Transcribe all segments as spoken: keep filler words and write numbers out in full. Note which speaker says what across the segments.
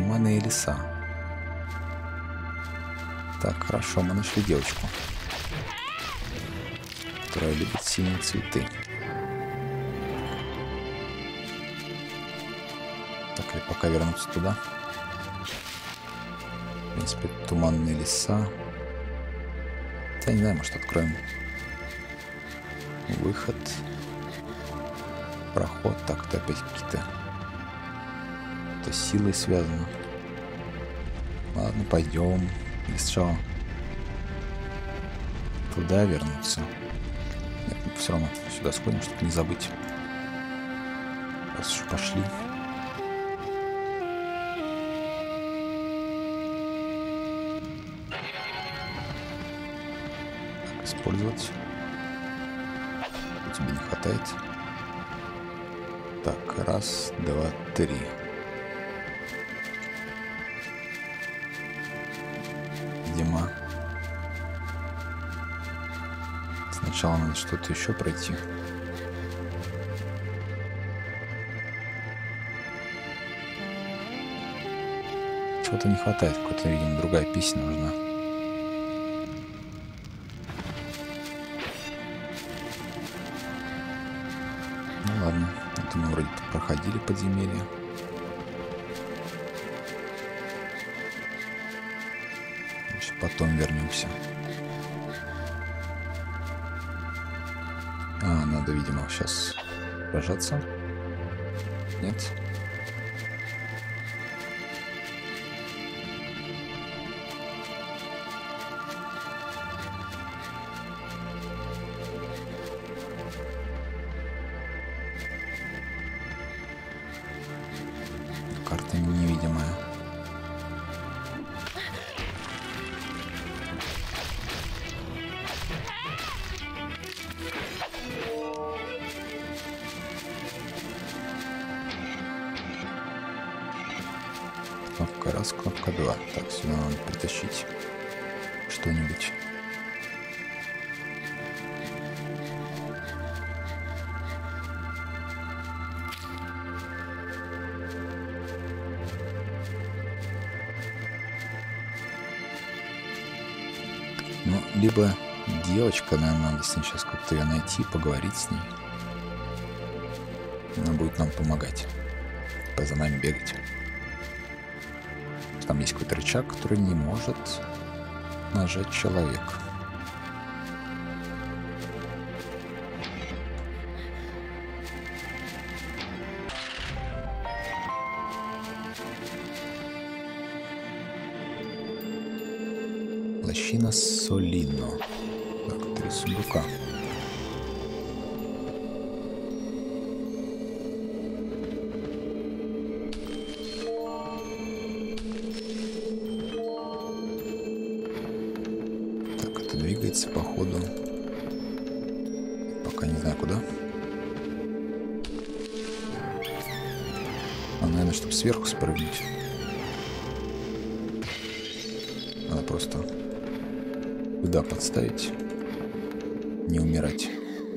Speaker 1: Туманные леса. Так, хорошо, мы нашли девочку, которая любит синие цветы. Так, и пока вернуться туда. В принципе, туманные леса. Я не знаю, может, откроем выход. Проход. Так, это опять какие-то... Это с силой связано. Ладно, пойдем. Или сначала туда вернуться. Нет, мы все равно сюда сходим, чтобы не забыть. Раз уж пошли. Так, использовать. Тебе не хватает. Так, раз, два, три. Видимо, сначала надо что-то еще пройти. Чего-то не хватает, какой-то, видимо, другая песня нужна. Ну ладно, это мы вроде проходили подземелье. Потом вернемся. А, надо, видимо, сейчас сражаться. Нет? Карта невидимая. Кнопка раз, кнопка два. Так, сюда надо притащить что-нибудь. Ну, либо девочка, наверное, надо с ней сейчас как-то ее найти, поговорить с ней. Она будет нам помогать. За нами бегать. Там есть какой-то рычаг, который не может нажать человек. Лощина Солино. Так, три сундука. Двигается по ходу. Пока не знаю куда. А, наверное, чтобы сверху спрыгнуть. Надо просто туда подставить. Не умирать.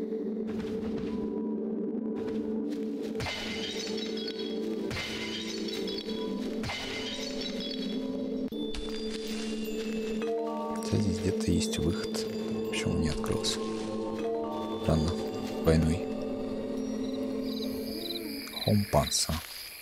Speaker 1: Здесь где-то есть выход. Почему не открылся? Странно. Двойной. Хомпанса.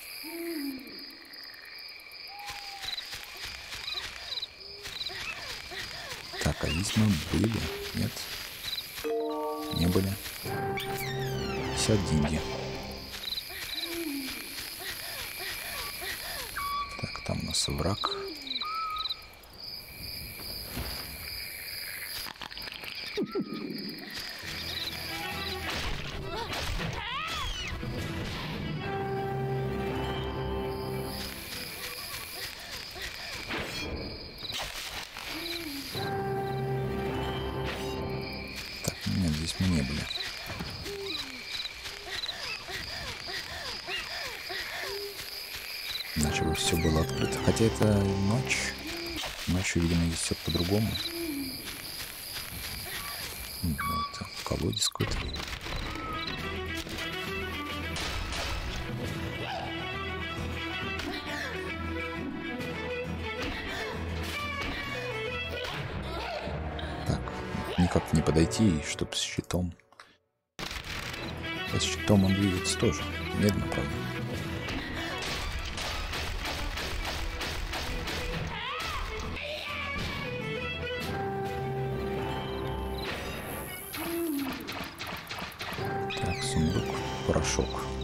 Speaker 1: Так, а здесь мы были? Нет? Не были. пятьдесят деньги. Так, там у нас враг. Так, нет, здесь мы не были. Иначе бы все было открыто. Хотя это ночь. Ночью, видимо, здесь все по-другому. Ну, это колодец какой-то. никак не подойти, чтобы с щитом. С щитом он двигается тоже. Медленно, правда. Так, сундук, порошок.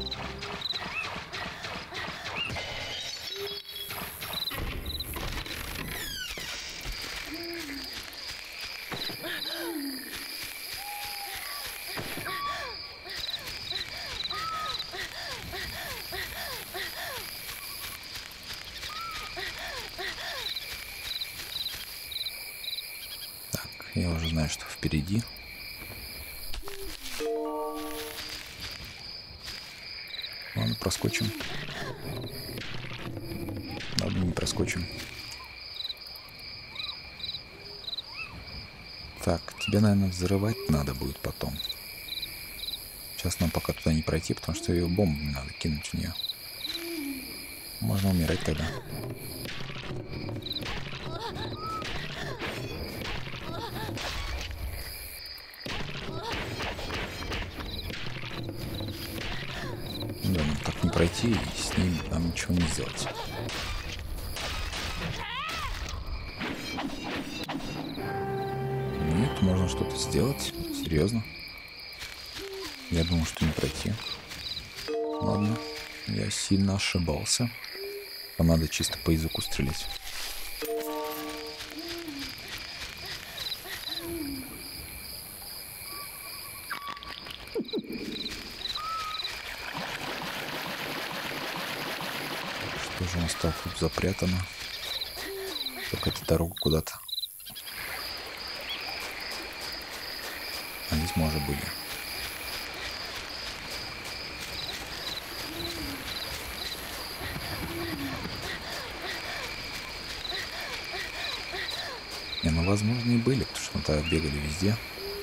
Speaker 1: Я уже знаю, что впереди. Ладно, проскочим. Ладно, не проскочим. Так, тебе, наверное, взрывать надо будет потом. Сейчас нам пока туда не пройти, потому что ее бомбами надо кинуть в нее. Можно умирать тогда. Да, нам так не пройти, и с ним нам ничего не сделать. Нет, можно что-то сделать. Серьезно. Я думал, что не пройти. Ладно, я сильно ошибался. Там надо чисто по языку стрелять. Что же у нас так тут запрятано? Только эта дорога куда-то. А здесь мы уже были. Не, ну возможно и были, потому что мы тогда бегали везде.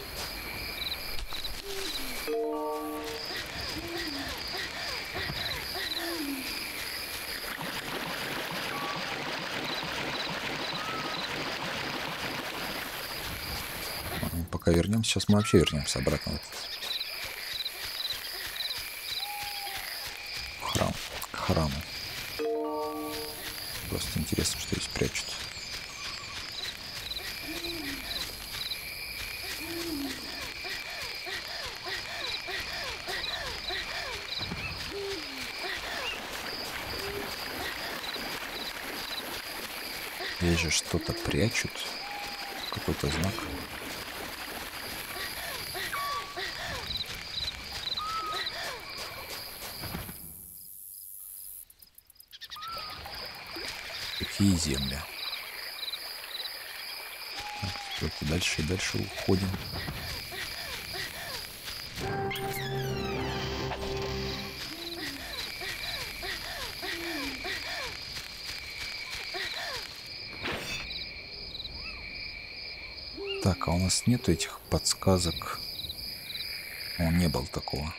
Speaker 1: Пока вернемся, сейчас мы вообще вернемся обратно в этот храм, к храму. Просто интересно, что здесь прячут. Здесь же что-то прячут. Какой-то знак. Какие земли. Так, дальше и дальше уходим. Так, а у нас нету этих подсказок. О, не было такого.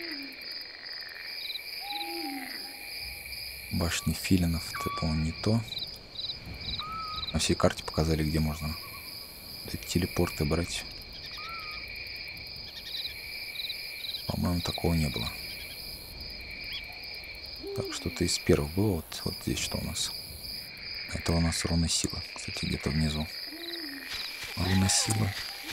Speaker 1: Башни филинов, это, по-моему, не то. На всей карте показали, где можно эти телепорты брать. По-моему, такого не было. Так, что-то из первых было. Вот, вот здесь что у нас? Это у нас руна силы. Кстати, где-то внизу. Руна силы.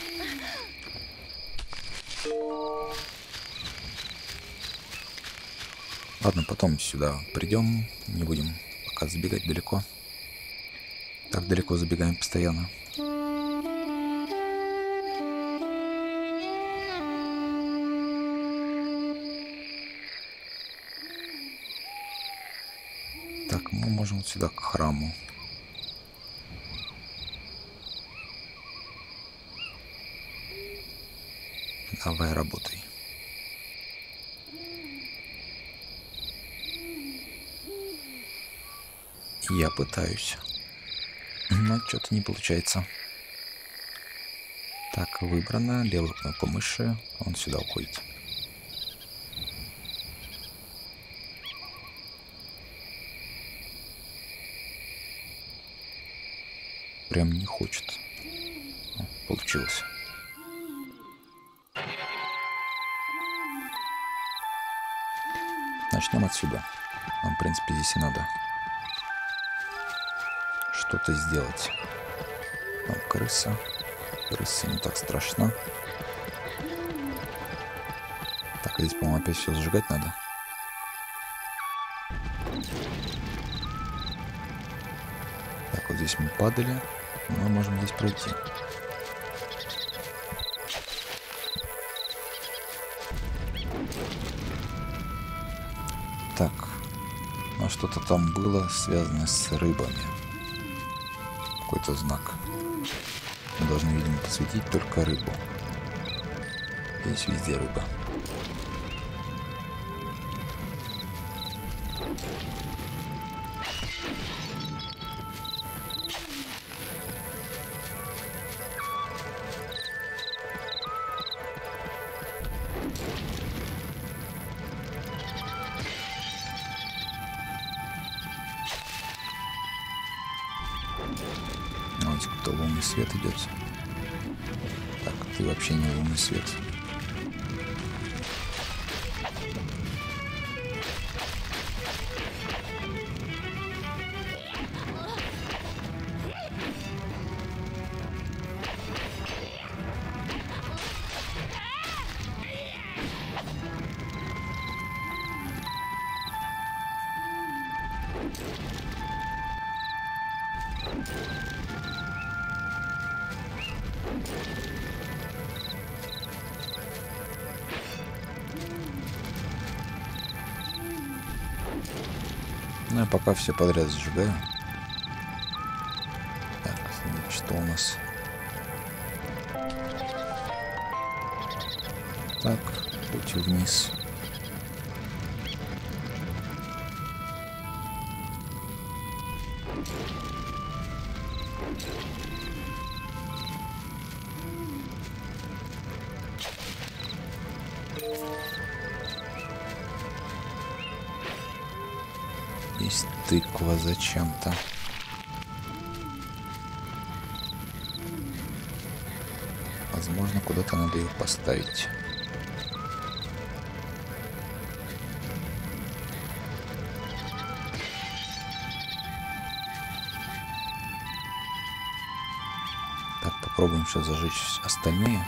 Speaker 1: Ладно, потом сюда придем. Не будем пока забегать далеко. Так далеко забегаем постоянно. Так, мы можем вот сюда, к храму. Давай, работай. Я пытаюсь. Но что-то не получается. Так, выбрано. Левую кнопку мыши. Он сюда уходит. Прям не хочет. О, получилось. начнем отсюда. Нам, в принципе, здесь и надо что-то сделать. Там крыса. Крыса не так страшна. Так, здесь, по-моему, опять все сжигать надо. Так, вот здесь мы падали. Мы можем здесь пройти. Так. А что-то там было связано с рыбами. Какой-то знак. Мы должны, видимо, посветить только рыбу. Здесь везде рыба. Вот какой-то лунный свет идет. Так, ты вообще не лунный свет. Ну, я пока все подряд сжигаю. Так, что у нас? Так, путь вниз. Есть тыква зачем-то. Возможно, куда-то надо ее поставить. Так, попробуем сейчас зажечь остальные.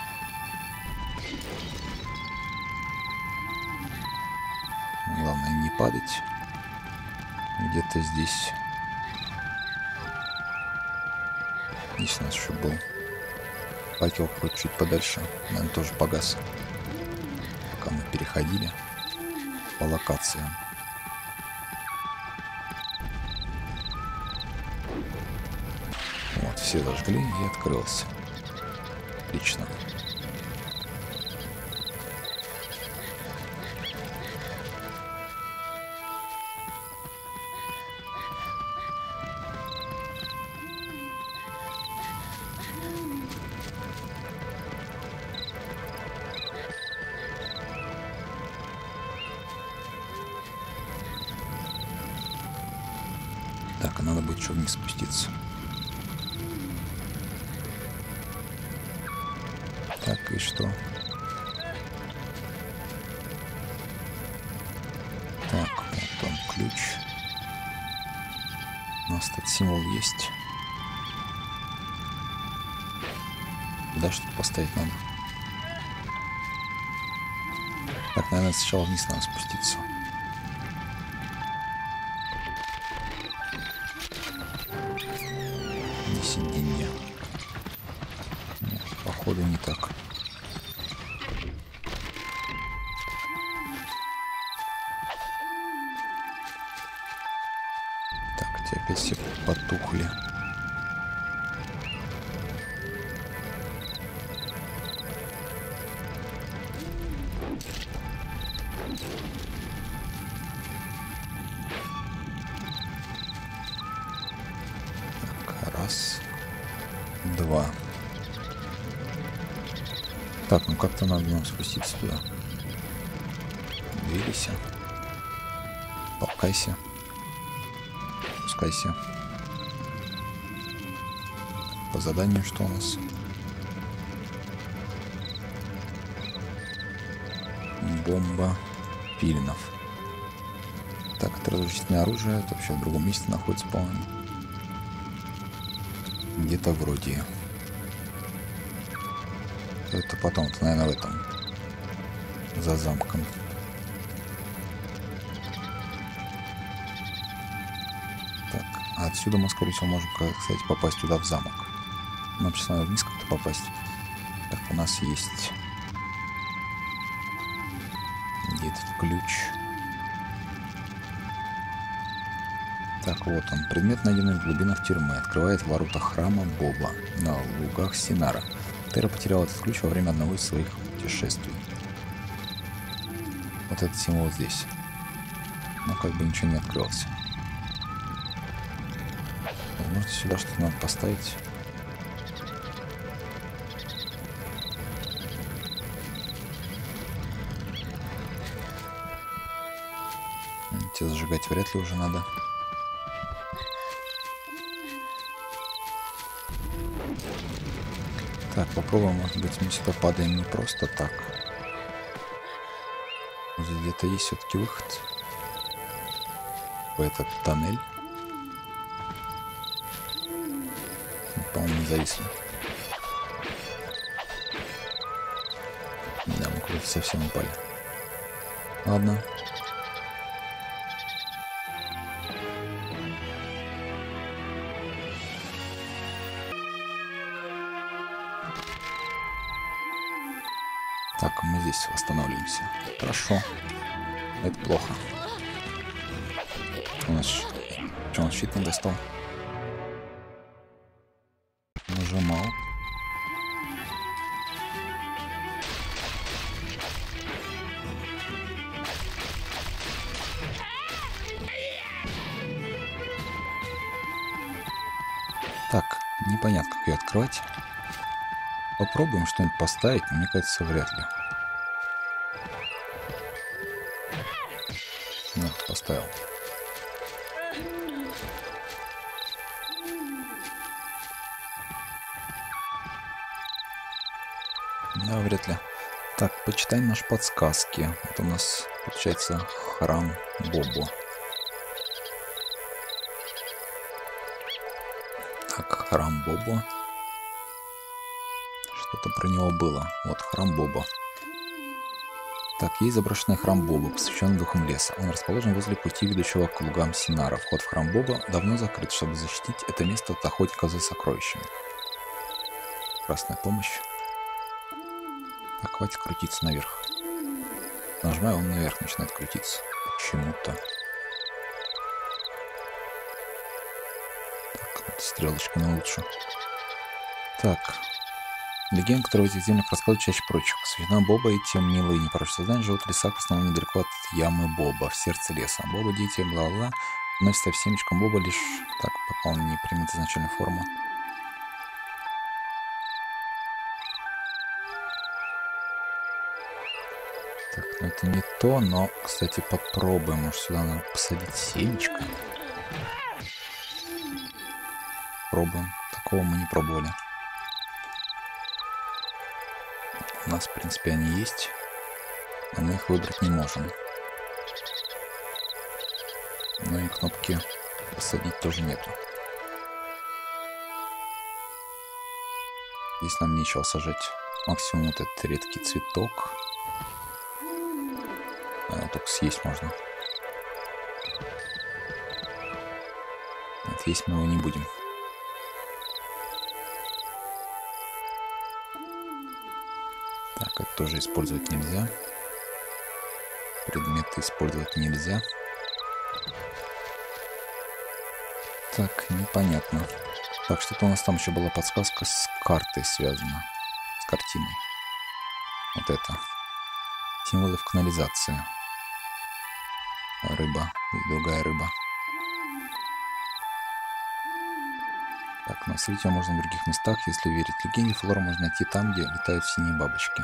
Speaker 1: Главное не падать. Где-то здесь. Здесь у нас еще был факел хоть чуть подальше. Наверное, тоже погас. Пока мы переходили по локациям. Вот, все зажгли и открылся. Отлично. Так, а надо будет еще вниз спуститься. Так, и что? Так, вот он ключ. У нас тут символ есть. Куда что-то поставить надо. Так, наверное, сначала вниз надо спуститься. Не сиденье. Нет, походу не так. Так, эти опять все потухли. Раз, два. Так, ну как-то надо нам спуститься туда. Двигайся. Толкайся. Спускайся. По заданию что у нас? Бомба пилинов. Так, это разрушительное оружие. Это вообще в другом месте находится, по-моему. Где-то вроде. Это потом, это, наверное, в этом. За замком. Так, а отсюда мы, скорее всего, можем, кстати, попасть туда, в замок. Нам сейчас надо вниз как-то попасть. Так, у нас есть... Где этот ключ? Так, вот он. Предмет, найденный в глубинах тюрьмы, открывает ворота храма Боба на лугах Синара. Терра потерял этот ключ во время одного из своих путешествий. Вот этот символ здесь. Но как бы ничего не открылся. Возможно, сюда что-то надо поставить. Те зажигать вряд ли уже надо. Так, попробуем, может быть, мы сюда падаем не просто так. Здесь где-то есть все-таки выход в этот тоннель. По-моему, не зависли. Да, мы куда-то совсем упали. Ладно. Так, мы здесь восстанавливаемся. Хорошо. Это плохо. У нас... Что, он щит не достал? Нажимал. Так, непонятно, как ее открывать. Попробуем что-нибудь поставить, но мне кажется, вряд ли. Ну, поставил. Да, вряд ли. Так, почитаем наши подсказки. Это у нас, получается, храм Бобо. Так, храм Бобо. Что-то про него было. Вот, храм Боба. Так, есть заброшенный храм Боба, посвященный духам леса. Он расположен возле пути, ведущего к лугам Синара. Вход в храм Боба давно закрыт, чтобы защитить это место от охотников за сокровищами. Красная помощь. Так, хватит крутиться наверх. Нажимаю, он наверх начинает крутиться. Почему-то. Так, вот стрелочками лучше. Так. Легенда, которая в этих землях рассказывает чаще прочих. Посвящена Боба и тем милые и непорочные создания живут в лесах, в основном недалеко от ямы Боба, в сердце леса. Боба, дети, бла-бла, носится в семечком Боба лишь так, пока он не примет изначальную форму. Так, ну это не то, но, кстати, попробуем. Может, сюда надо посадить семечко? Пробуем. Такого мы не пробовали. У нас, в принципе, они есть, но мы их выбрать не можем. Ну и кнопки посадить тоже нету. Здесь нам нечего сажать. Максимум вот этот редкий цветок. А, только съесть можно. Нет, есть мы его не будем. Так, это тоже использовать нельзя. Предметы использовать нельзя. Так, непонятно. Так, что-то у нас там еще была подсказка с картой связана. С картиной. Вот это. Символы в канализации. Рыба. И другая рыба. Так, но встретить ее можно в других местах. Если верить легенде, флору можно найти там, где летают синие бабочки.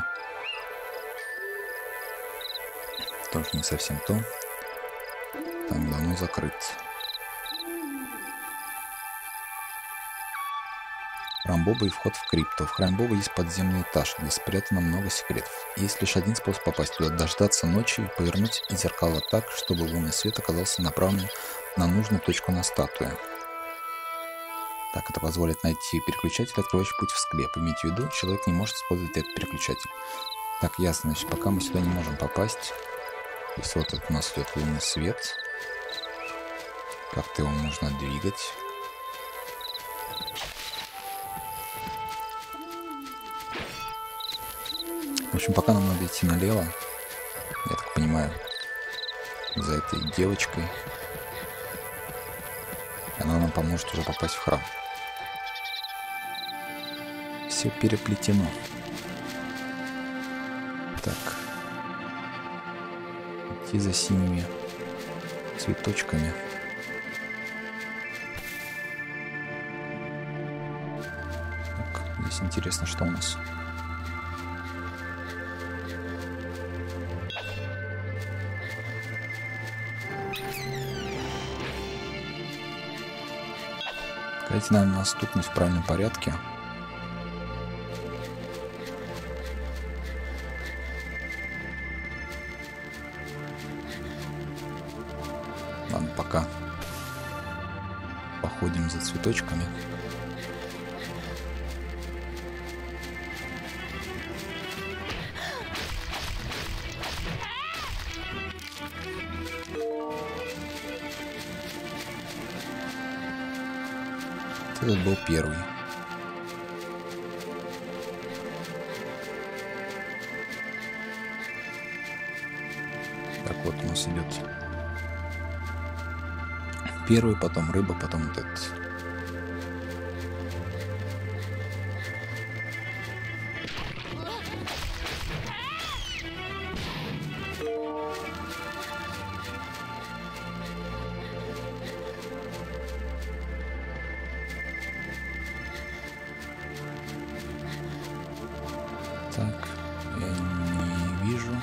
Speaker 1: Тоже не совсем то. Там давно закрыт. Храм Боба и вход в крипту. В храме Боба есть подземный этаж, где спрятано много секретов. Есть лишь один способ попасть туда: дождаться ночи и повернуть зеркало так, чтобы лунный свет оказался направлен на нужную точку на статуе. Так, это позволит найти переключатель, открывающий путь в склеп. Имейте в виду, человек не может использовать этот переключатель. Так, ясно, значит, пока мы сюда не можем попасть. То есть вот это у нас идет лунный свет. Как-то его нужно двигать. В общем, пока нам надо идти налево. Я так понимаю, за этой девочкой. Она нам поможет уже попасть в храм. Все переплетено. Так. Идти за синими цветочками. Так, здесь интересно, что у нас. Давайте, наверное, нас стукнуть в правильном порядке. Ладно, пока походим за цветочками. Этот был первый. Так, вот у нас идет первый, потом рыба, потом вот этот. Так, я не вижу.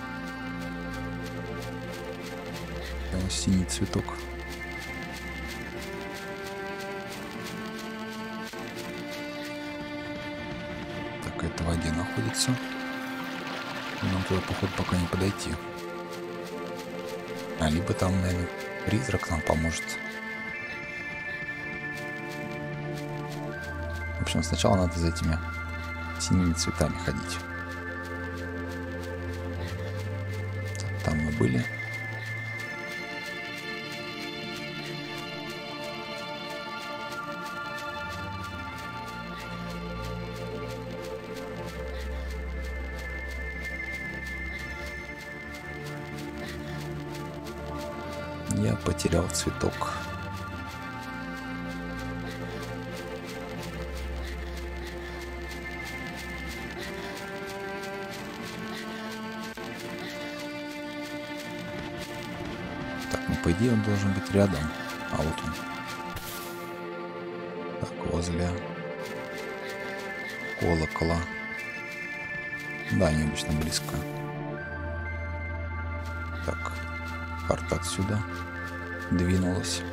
Speaker 1: Это синий цветок. Так, это в воде находится. Нам туда, походу, пока не подойти. А, либо там, наверное, призрак нам поможет. В общем, сначала надо за этими синими цветами ходить. Там мы были. Я потерял цветок. По идее, он должен быть рядом. А вот он. Так, возле колокола. Да, они обычно близко. Так, карта отсюда двинулась.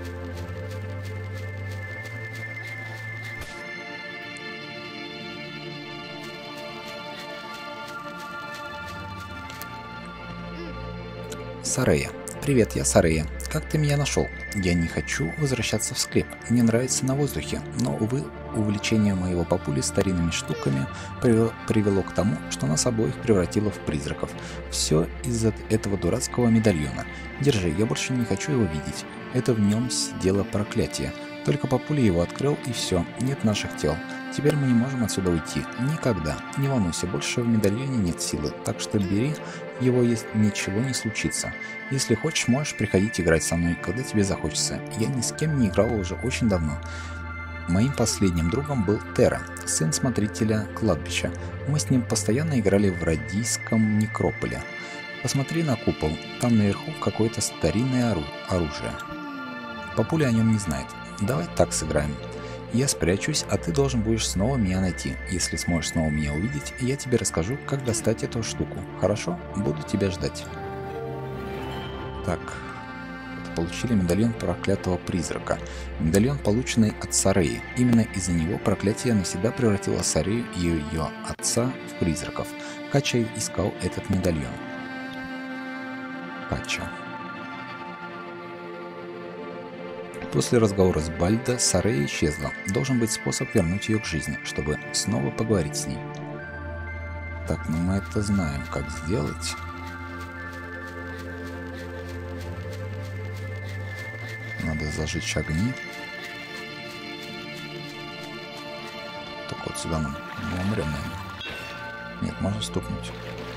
Speaker 1: Сарея. Привет, я Сарея. Как ты меня нашел? Я не хочу возвращаться в склеп. Мне нравится на воздухе, но, увы, увлечение моего папули старинными штуками привело, привело к тому, что нас обоих превратило в призраков. Все из-за этого дурацкого медальона. Держи, я больше не хочу его видеть. Это в нем сидело проклятие. Только папуля его открыл, и все, нет наших тел. Теперь мы не можем отсюда уйти. Никогда. Не волнуйся, больше в медальоне нет силы, так что бери его, если ничего не случится. Если хочешь, можешь приходить играть со мной, когда тебе захочется. Я ни с кем не играл уже очень давно. Моим последним другом был Терра, сын смотрителя кладбища. Мы с ним постоянно играли в Радийском некрополе. Посмотри на купол, там наверху какое-то старинное ору оружие. Папуля о нем не знает. Давай так сыграем. Я спрячусь, а ты должен будешь снова меня найти. Если сможешь снова меня увидеть, я тебе расскажу, как достать эту штуку. Хорошо? Буду тебя ждать. Так. получили медальон проклятого призрака. Медальон, полученный от Сареи. Именно из-за него проклятие навсегда превратило Сарею и ее отца в призраков. Кача искал этот медальон. Кача. После разговора с Бальдо Сарея исчезла. Должен быть способ вернуть ее к жизни, чтобы снова поговорить с ней. Так, ну мы это знаем, как сделать. Надо зажечь огни. Так вот сюда мы не умрем, наверное. Нет, можно стукнуть.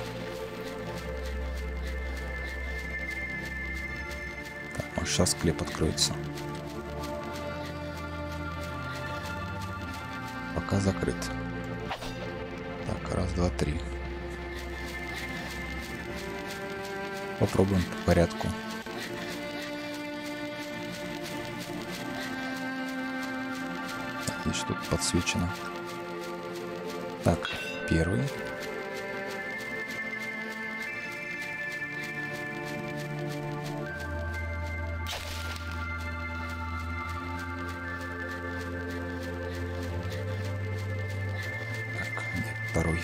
Speaker 1: Так, может сейчас склеп откроется. Пока закрыт. Так, раз, два, три. Попробуем по порядку. Здесь что-то подсвечено. Так, первый. Так, где второй?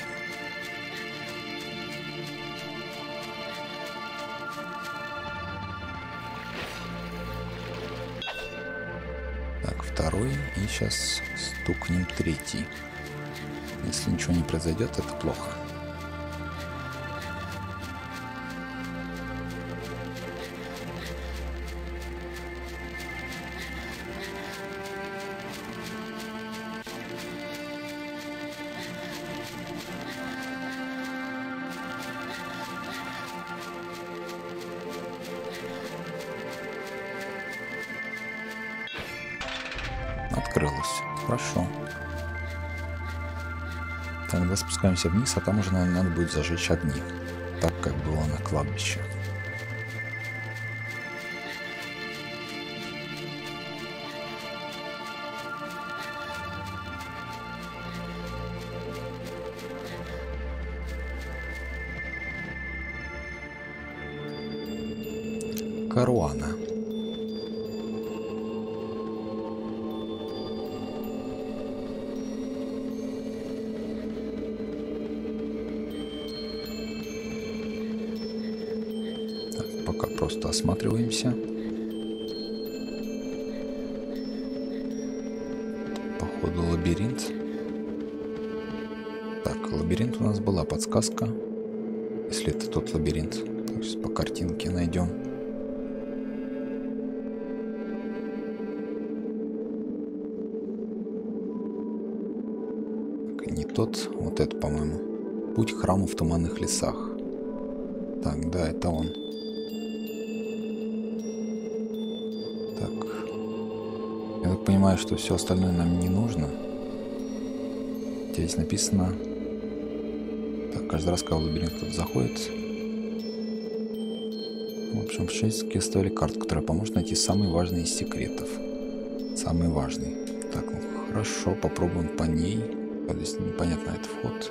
Speaker 1: Так, второй. И сейчас стукнем третий. Если ничего не произойдет, это плохо. Открылось. Хорошо. Тогда спускаемся вниз, а там уже, наверное, надо будет зажечь огни, так как было на кладбище. Каруана. Пока просто осматриваемся. Походу лабиринт. Так, лабиринт у нас была подсказка. Если это тот лабиринт, то есть по картинке найдем. Так, не тот, вот это, по-моему. Путь к храму в туманных лесах. Так, да, это он. Я так понимаю, что все остальное нам не нужно. Здесь написано... Так, каждый раз, когда в лабиринт кто-то заходит... В общем, шесть оставили карту, которая поможет найти самый важный из секретов. Самый важный. Так, ну хорошо, попробуем по ней. Здесь непонятно, это вход.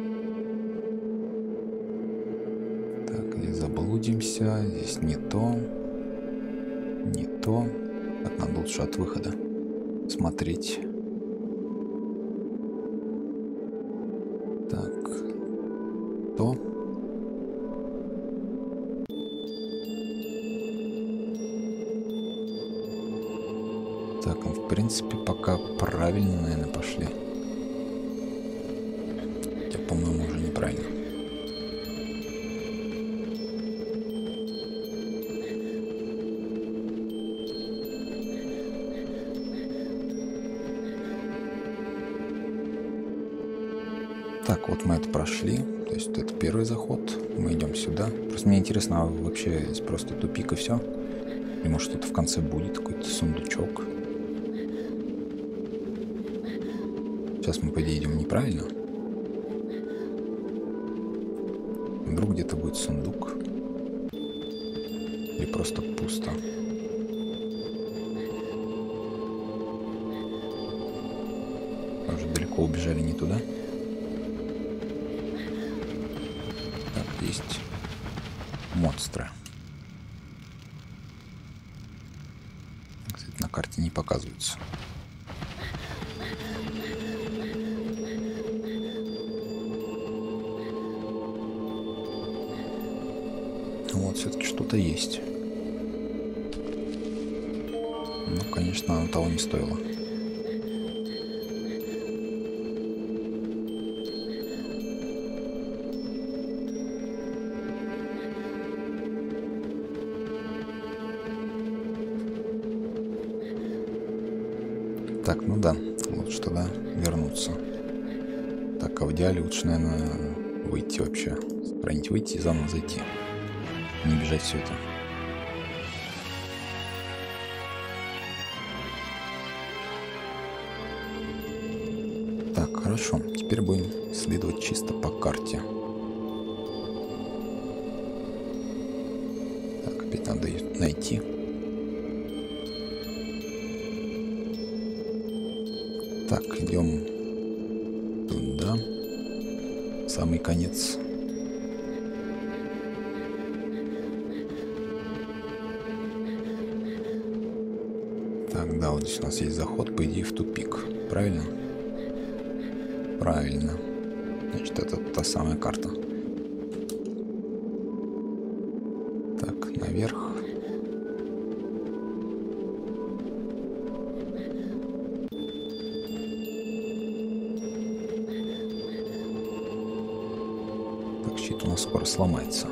Speaker 1: Так, здесь заблудимся. Здесь не то. Не то. Так, нам лучше от выхода смотреть. Так, то. Так, ну, в принципе, пока правильно, наверное, пошли. Хотя, по-моему, уже неправильно. Так, вот мы это прошли. То есть это первый заход. Мы идем сюда. Просто мне интересно, а вообще здесь просто тупик и все? Или может что-то в конце будет, какой-то сундучок? Сейчас мы, по идее, идем неправильно. Вдруг где-то будет сундук. Или просто пусто. Мы уже далеко убежали не туда. Есть монстры. карте не показываются. Вот, все-таки что-то есть. Ну, конечно, оно того не стоило. Так, ну да, лучше тогда вернуться. Так, а в идеале лучше, наверное, выйти вообще. Сохранить, выйти и заново зайти. Не бежать все это. Так, хорошо. Теперь будем следовать чисто по карте. Так, опять надо ее найти. Так, идем туда. Самый конец. Так, да, вот здесь у нас есть заход, по идее, в тупик. Правильно? Правильно. Значит, это та самая карта. Так, наверх. Так, щит у нас скоро сломается.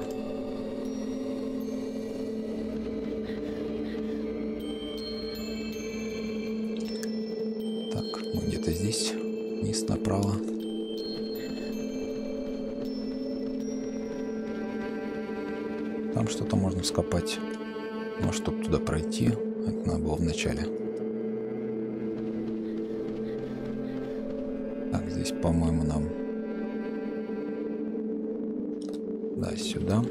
Speaker 1: Так, ну где-то здесь. Вниз направо. Там что-то можно вскопать. Но чтобы туда пройти, это надо было в начале. Так, здесь, по-моему, нам... Да, сюда.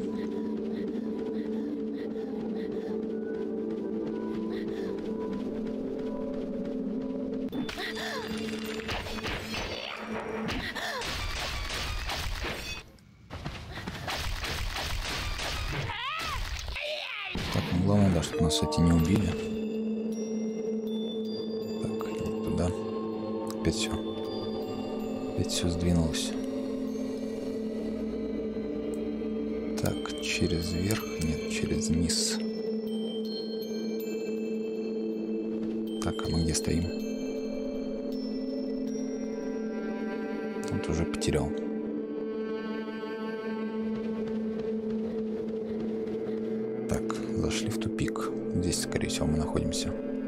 Speaker 1: Главное, да, чтобы нас эти не убили. Так, туда. Опять все. Опять все сдвинулось. Так, через верх. Нет, через низ. Так, а мы где стоим? Тут уже потерял. Зашли в тупик. Здесь, скорее всего, мы находимся.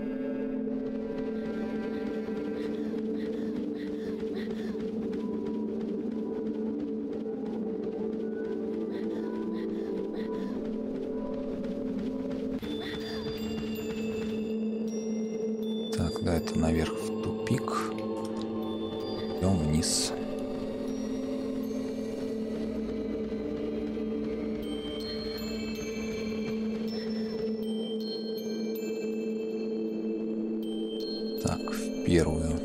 Speaker 1: Так, да, это наверх в тупик. Идем вниз. Так, в первую.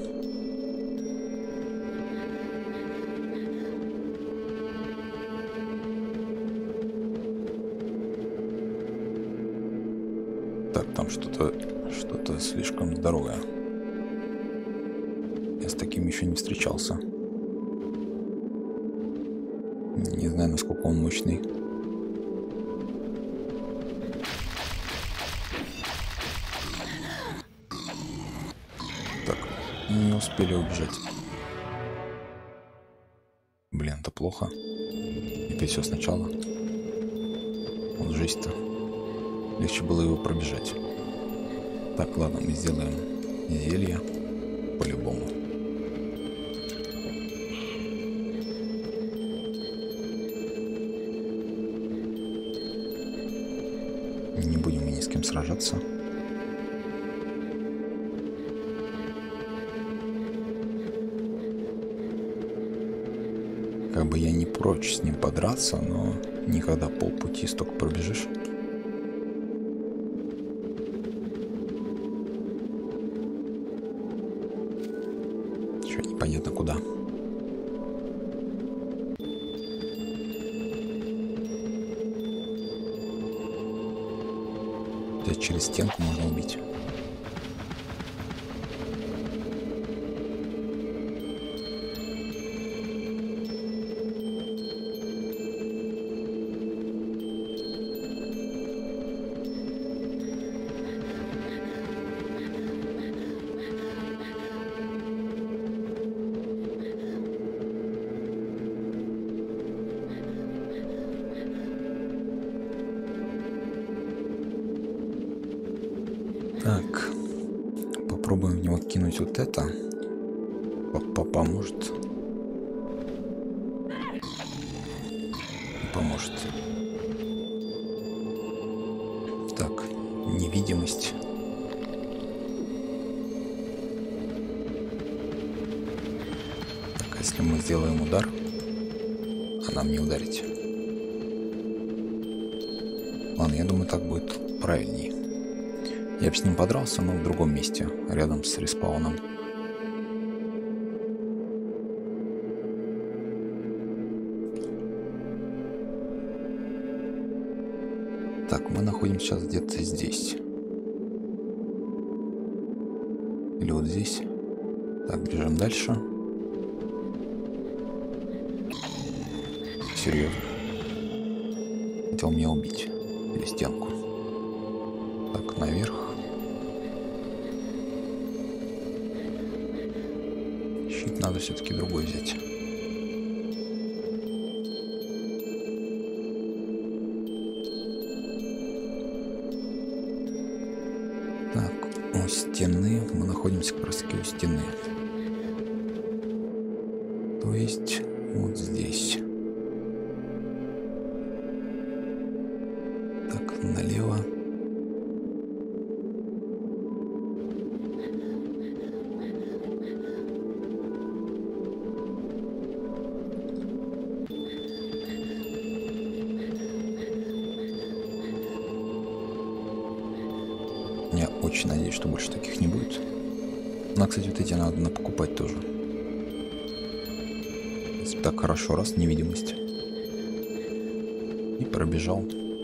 Speaker 1: Так, там что-то что-то слишком здоровое. Я с таким еще не встречался. Не знаю, насколько он мощный. Не успели убежать. Блин, это плохо. Опять все сначала. Вот жесть-то. Легче было его пробежать. Так, ладно, мы сделаем зелье. По-любому. Не будем мы ни с кем сражаться. Как бы я не прочь с ним подраться, но никогда полпути столько пробежишь. Еще непонятно куда. Здесь через стенку можно убить. Так, попробуем в него кинуть вот это. Папа поможет. Поможет. Так, невидимость. Так, а если мы сделаем удар, а нам не ударить. Ладно, я думаю, так будет правильнее. Я бы с ним подрался, но в другом месте, рядом с респауном. Так, мы находимся сейчас где-то здесь. Или вот здесь. Так, бежим дальше. Серьезно. Хотел меня убить. Или стенку. Так, наверх. Щит надо все-таки другой взять. Так, у стены. Мы находимся как раз таки у стены. То есть вот здесь. Так, налево. Я очень надеюсь, что больше таких не будет. Но, кстати, вот эти надо покупать тоже. Так, хорошо, раз, невидимость. И пробежал.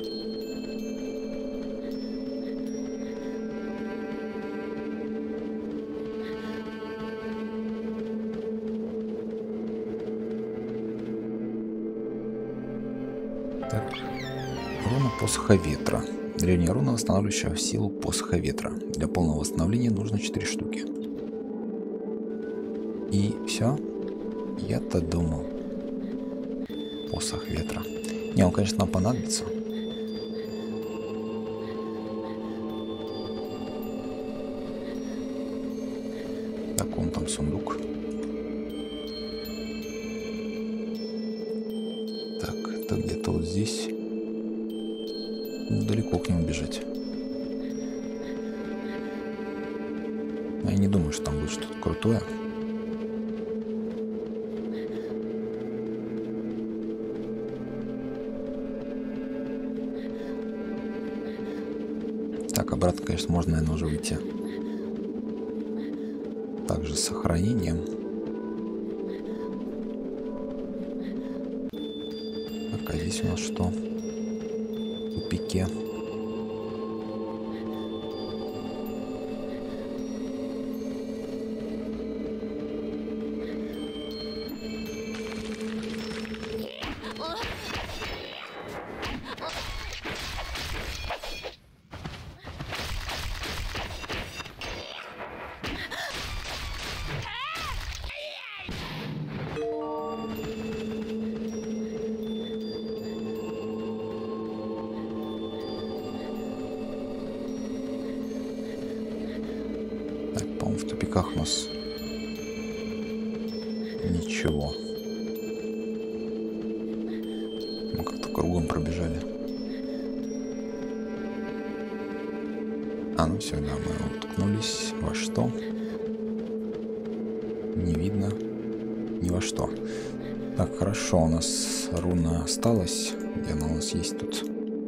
Speaker 1: Так, руна посоха ветра. Древняя руна, восстанавливающая силу посоха ветра. Для полного восстановления нужно четыре штуки. И все. Я-то думал. Посох ветра. Не, он, конечно, нам понадобится. Так, вон там сундук. Так, это где-то вот здесь. Далеко к нему бежать. Я не думаю, что там будет что-то крутое. Так, обратно, конечно, можно, наверное, уже выйти. Также с сохранением. Так, а здесь у нас что? В тупике. В тупиках у нас ничего. Мы как-то кругом пробежали. А, ну все, да, мы уткнулись во что? Не видно ни во что. Так, хорошо, у нас руна осталась. Где она у нас есть тут?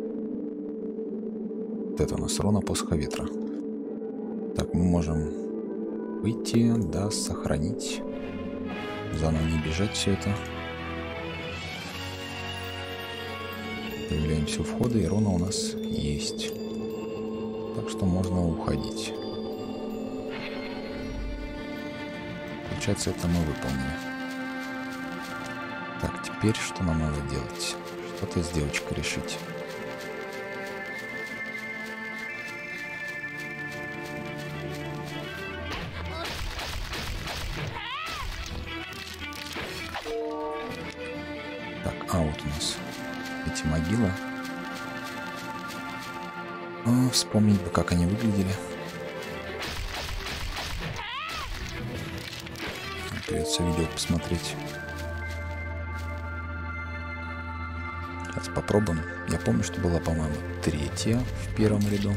Speaker 1: Вот это у нас руна посоха ветра. Так, мы можем выйти, да, сохранить. Заново не бежать все это. Появляемся у входа, и руна у нас есть. Так что можно уходить. Получается, это мы выполнили. Так, теперь что нам надо делать? Что-то с девочкой решить. А, вот у нас эти могилы. А, вспомнить бы, как они выглядели. Придется видео посмотреть. Сейчас попробуем. Я помню, что была, по-моему, третья в первом ряду.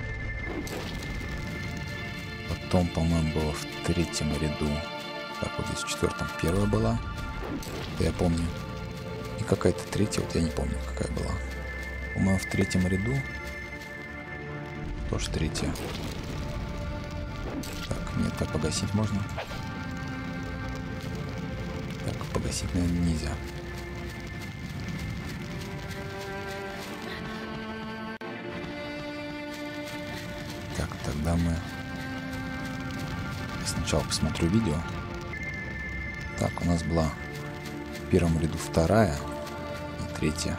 Speaker 1: Потом, по-моему, было в третьем ряду. Так, вот здесь в четвертом первая была. Это я помню. И какая-то третья, вот я не помню, какая была. По-моему, в третьем ряду. Тоже третья. Так, нет, так погасить можно. Так, погасить, наверное, нельзя. Так, тогда мы... Я сначала посмотрю видео. Так, у нас была в первом ряду вторая и третья.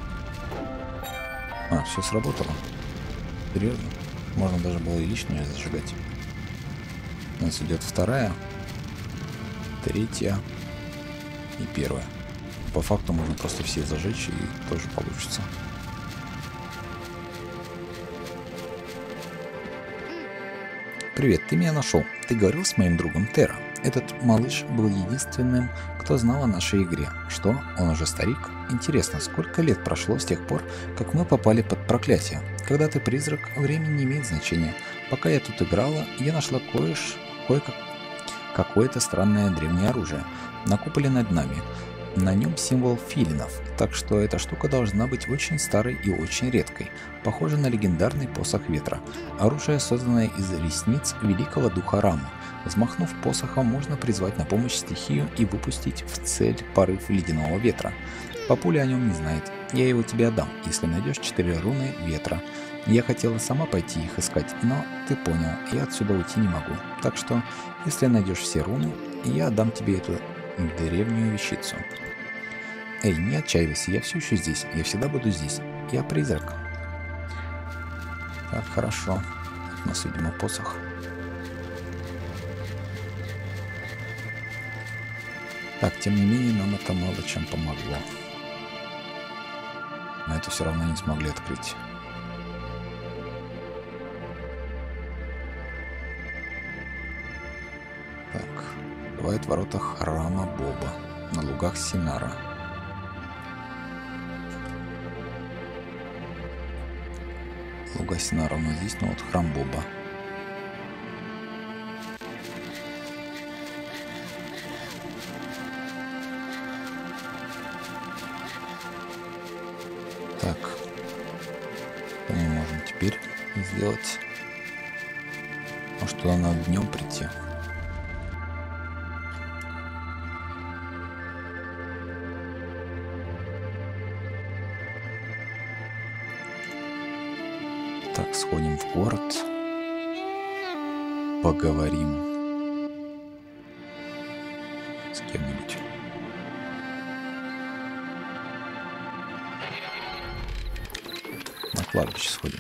Speaker 1: А, все сработало. Серьезно? Можно даже было и лишнее зажигать. У нас идет вторая, третья и первая. По факту можно просто все зажечь и тоже получится. Привет, ты меня нашел. Ты говорил с моим другом Терра. Этот малыш был единственным, кто знал о нашей игре. Что, он уже старик? Интересно, сколько лет прошло с тех пор, как мы попали под проклятие? Когда ты призрак, время не имеет значения. Пока я тут играла, я нашла кое-что, кое-как... какое-то странное древнее оружие на куполе над нами. На нем символ филинов, так что эта штука должна быть очень старой и очень редкой. Похоже на легендарный посох ветра. Оружие, созданное из ресниц великого духа Рамы. Взмахнув посохом, можно призвать на помощь стихию и выпустить в цель порыв ледяного ветра. Папуля о нем не знает. Я его тебе отдам, если найдешь четыре руны ветра. Я хотела сама пойти их искать, но ты понял, я отсюда уйти не могу. Так что, если найдешь все руны, я отдам тебе эту древнюю вещицу. Эй, не отчаивайся, я все еще здесь. Я всегда буду здесь. Я призрак. Так, хорошо. У нас, видимо, посох. Так, тем не менее, нам это мало чем помогло. Мы это все равно не смогли открыть. Так, бывает в воротах храма Боба на лугах Синара. Луга Синара у нас здесь, но вот храм Боба. Так, что мы можем теперь сделать? Может, туда надо днем прийти? Так, сходим в город, поговорим с кем-нибудь. На кладбище сходим.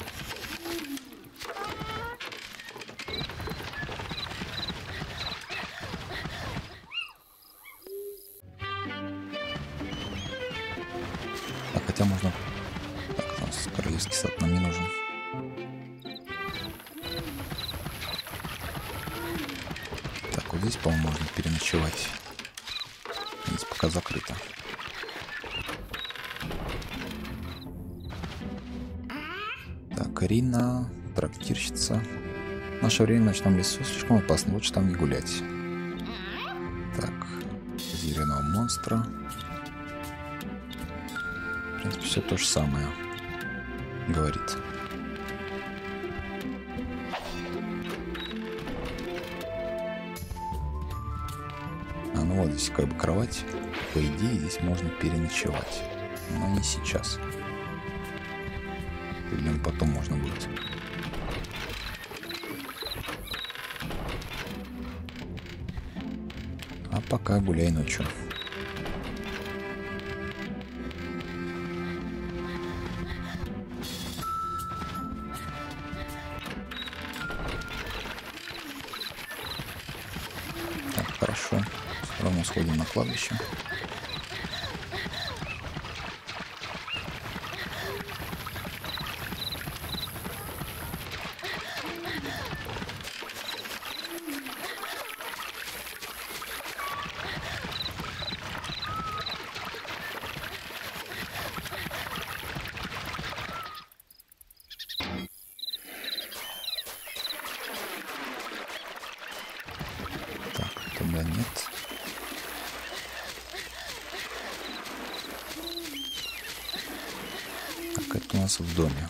Speaker 1: Так, хотя можно... Так, у нас королевский сад нам не нужен. Так, вот здесь, по-моему, можно переночевать. Здесь пока закрыто. Так, Рина, трактирщица. В наше время в ночном лесу слишком опасно, лучше там не гулять. Так, зеленого монстра. В принципе, все то же самое говорит. А, ну вот здесь как бы кровать. По идее, здесь можно переночевать. Но не сейчас. Или потом можно будет. А пока гуляй ночью. Так, хорошо. Все равно сходим на кладбище. у нас в доме?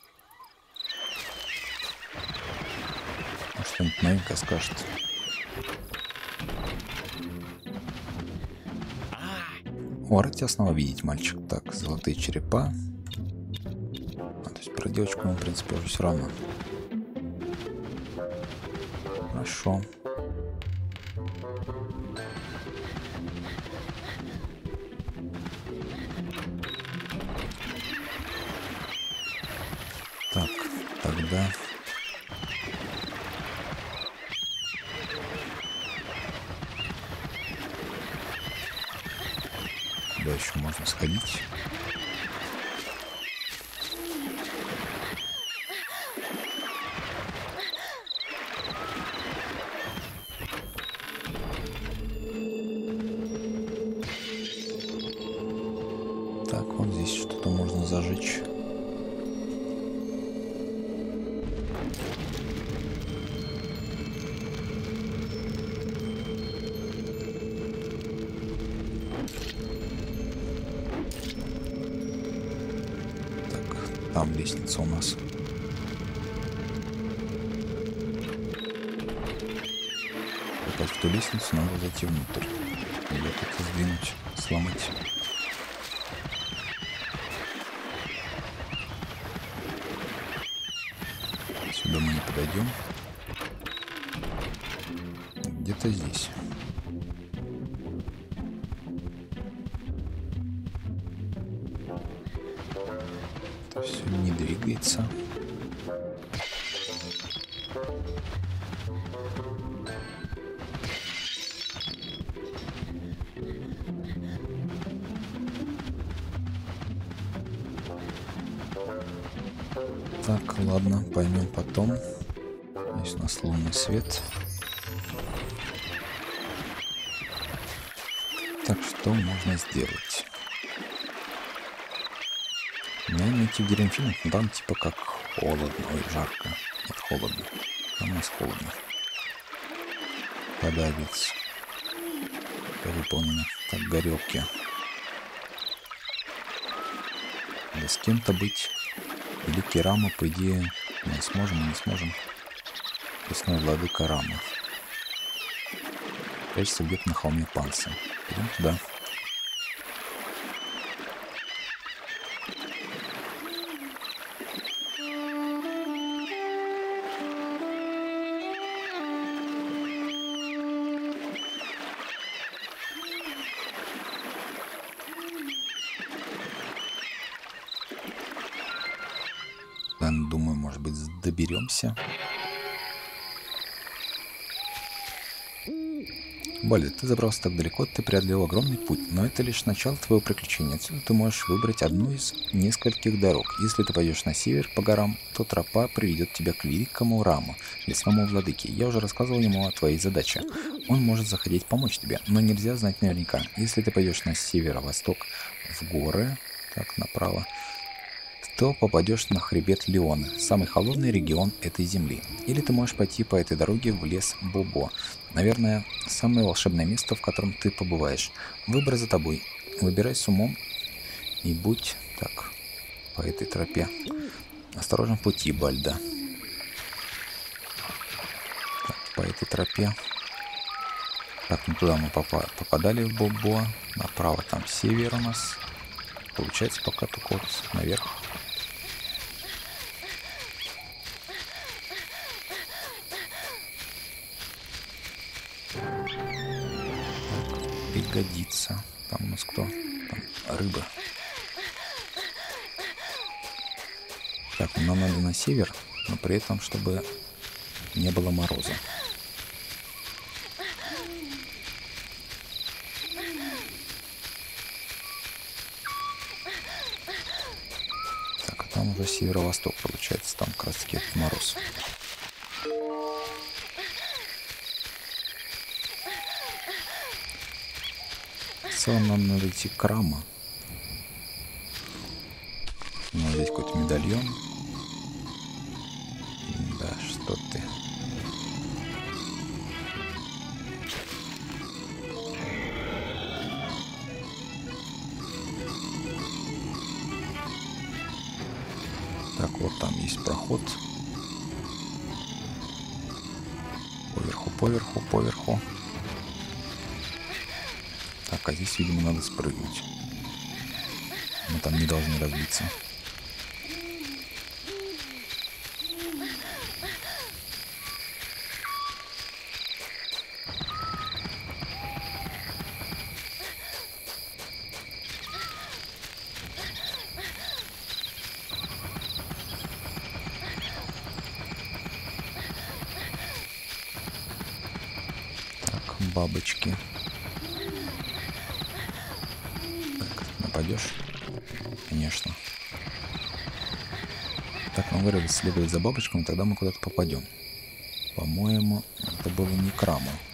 Speaker 1: Что-нибудь новенькое скажет. О, рад тебя снова видеть, мальчик. Так, золотые черепа. А, то есть про девочку нам, в принципе, уже все равно. Хорошо. Так, тогда... Куда еще можно сходить? Так, вот здесь что-то можно зажечь. Там лестница у нас. Попасть в ту лестницу, надо зайти внутрь. Ее как-то сдвинуть, сломать. Сюда мы не подойдем. Где-то здесь. Все не двигается. Так, ладно, поймем потом. Здесь у нас лунный свет. Так, что можно сделать? Наверное, идти в деревню, но там типа как холодно, ой, жарко. Нет, холодно. Там у нас холодно. Подавец. Выполнено. Так, горелки. Надо с кем-то быть. Великий Рама, по идее, мы сможем, не сможем. Лесной владыка Рама. Прячется где-то на холме Панса. Идем туда. Думаю, может быть, доберемся. Бальда, ты забрался так далеко, ты преодолел огромный путь, но это лишь начало твоего приключения. Отсюда ты можешь выбрать одну из нескольких дорог. Если ты пойдешь на север по горам, то тропа приведет тебя к великому Раму, лесному владыке. Я уже рассказывал ему о твоей задаче. Он может захотеть помочь тебе, но нельзя знать наверняка. Если ты пойдешь на северо-восток в горы, так, направо, то попадешь на хребет Леона, самый холодный регион этой земли. Или ты можешь пойти по этой дороге в лес Бобо. Наверное, самое волшебное место, в котором ты побываешь. Выбор за тобой. Выбирай с умом и будь так по этой тропе. Осторожен в пути, Бальда. Так, по этой тропе. Так, ну туда мы попа попадали в Бобо. Направо там север у нас. Получается пока только вот наверх. Пригодится. Там у нас кто? Там рыба. Так, нам надо на север, но при этом, чтобы не было мороза. Так, а там уже северо-восток получается. Там как раз таки мороз. В целом нам надо идти к Раму. Ну, здесь какой-то медальон. Да, что ты. Так, вот там есть проход. Поверху, поверху, поверху. Так, а здесь, видимо, надо спрыгнуть. Мы там не должны разбиться. Так, бабочки. Так, нападешь? Конечно. Так, ну говорили, следовать за бабочками, тогда мы куда-то попадем. По-моему, это было не к Раму.